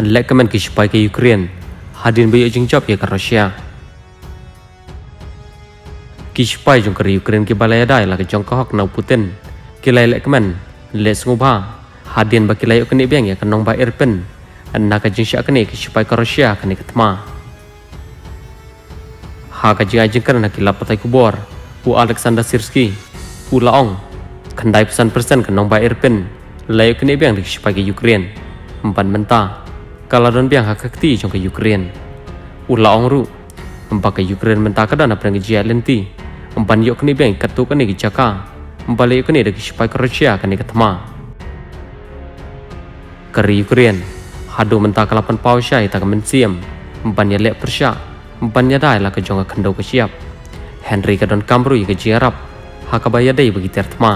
lekemen ke supaya ke Ukraine hadin bayo jeng job ya ke Rusia ki supaya jong ke Ukraine ke balaya dai la ke jong ke hok na Putin ke lai lekemen le sngubha hadin ba ke lai ke ni beng ya ke nong ba Irpen na ka jeng syak ke supaya ke Rusia ke ni ketma ha ka jeng ajeng kan na ke lapatai kubor u Alexander Sirski u laong kandai pesan persen ke nong ba Irpen lai ke ni beng di supaya ke Ukraine empan mentah kalau don biang hak akti jong ke Ukraine ula ongru empa ke Ukraine mentah ke dana perang jia lenti empan yok ni biang katu ke ni jaka embalik ke ni de supaya ke Rusia ke ni ketma ke Ukraine hadu mentah ke 8 pau syai tak mensiam empan ya lek persya empan ya dai la ke jong ke kendo ke siap Henry ke don kamru ke jiarap hak baya dai bagi tertma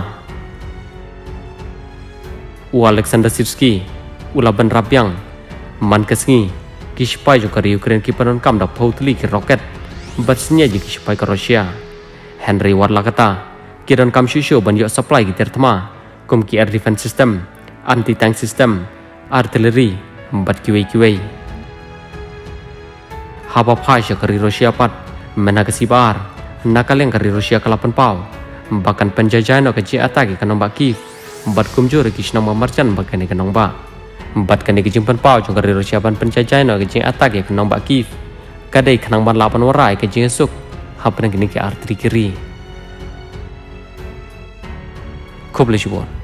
u Alexander Sirski ula ban rapiang man kesngi ki supaya jong ke Ukraine ki panon kam da pautli ki roket batsnya ji ki supaya ke Rusia Henry warla kata ki don kam shusho ban yo supply ki tertma kum ki air defense system anti tank system artillery bat kiwei haba phasha ke Rusia pat mena ke sibar nakaleng ke Rusia ke 8 pau bahkan penjajahan ke ji ataki ke nombak Kiev bat kumjur ki snama marchan bakane ke nomba empat kali kejimpan pau jong kari Rusia ban penjajahan ke jing atak ya kenang bak Kiev kadai kenang ban 8 warai ke jing esuk hapen kini ke arteri kiri Kobleshwar